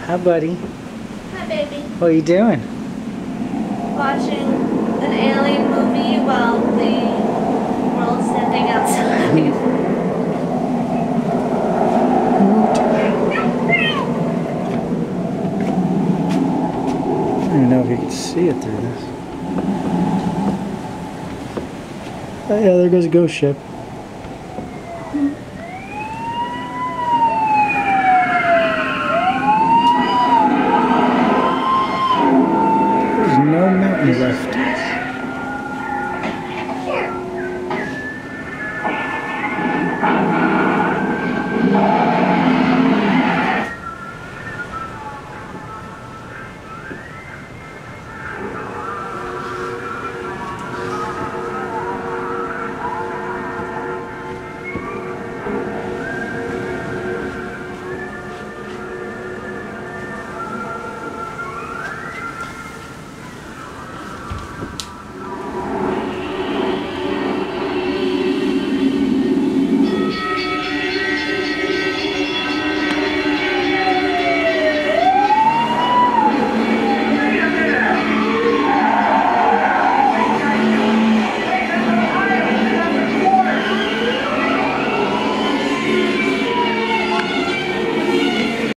Hi, buddy. Hi, baby. What are you doing? Watching an alien movie while the world's ending outside. I don't even know if you can see it through this. Oh, yeah, there goes a ghost ship.